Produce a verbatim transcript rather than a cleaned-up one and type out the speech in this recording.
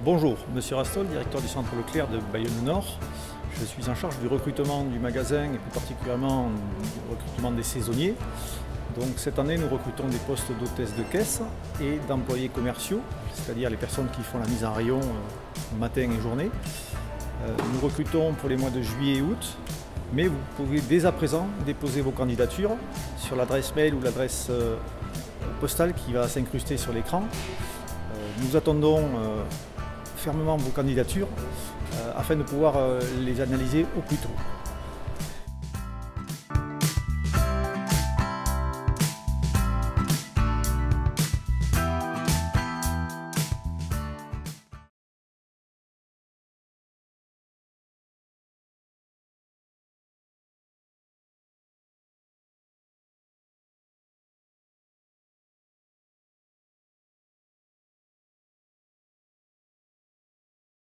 Bonjour, Monsieur Rastol, directeur du Centre Leclerc de Bayonne-Nord. Je suis en charge du recrutement du magasin et plus particulièrement du recrutement des saisonniers. Donc cette année, nous recrutons des postes d'hôtesse de caisse et d'employés commerciaux, c'est-à-dire les personnes qui font la mise en rayon euh, matin et journée. Euh, nous recrutons pour les mois de juillet et août, mais vous pouvez dès à présent déposer vos candidatures sur l'adresse mail ou l'adresse euh, postale qui va s'incruster sur l'écran. Euh, nous attendons euh, fermement vos candidatures euh, afin de pouvoir euh, les analyser au plus tôt.